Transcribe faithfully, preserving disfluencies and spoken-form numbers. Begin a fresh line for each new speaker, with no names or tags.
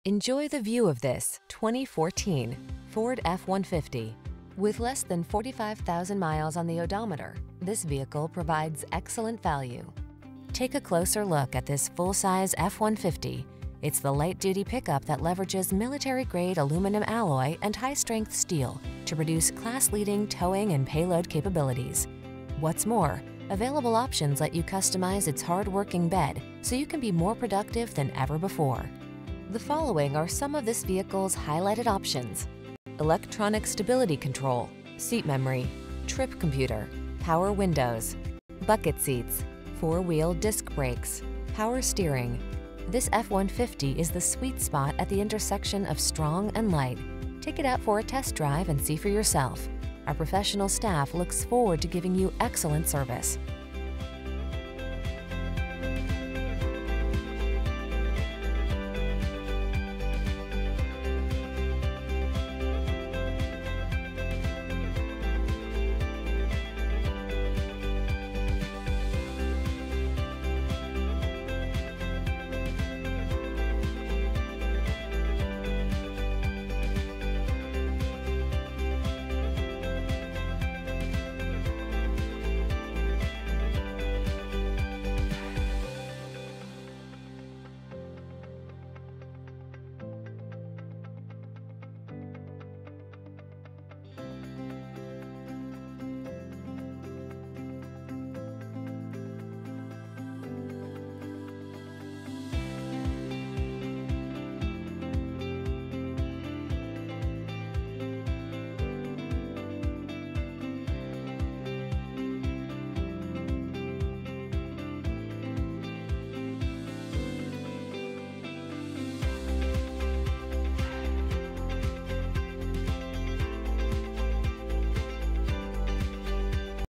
Enjoy the view of this twenty fourteen Ford F one fifty. With less than forty-five thousand miles on the odometer, this vehicle provides excellent value. Take a closer look at this full-size F one fifty. It's the light-duty pickup that leverages military-grade aluminum alloy and high-strength steel to produce class-leading towing and payload capabilities. What's more, available options let you customize its hard-working bed so you can be more productive than ever before. The following are some of this vehicle's highlighted options: electronic stability control, seat memory, trip computer, power windows, bucket seats, four-wheel disc brakes, power steering. This F one fifty is the sweet spot at the intersection of strong and light. Take it out for a test drive and see for yourself. Our professional staff looks forward to giving you excellent service.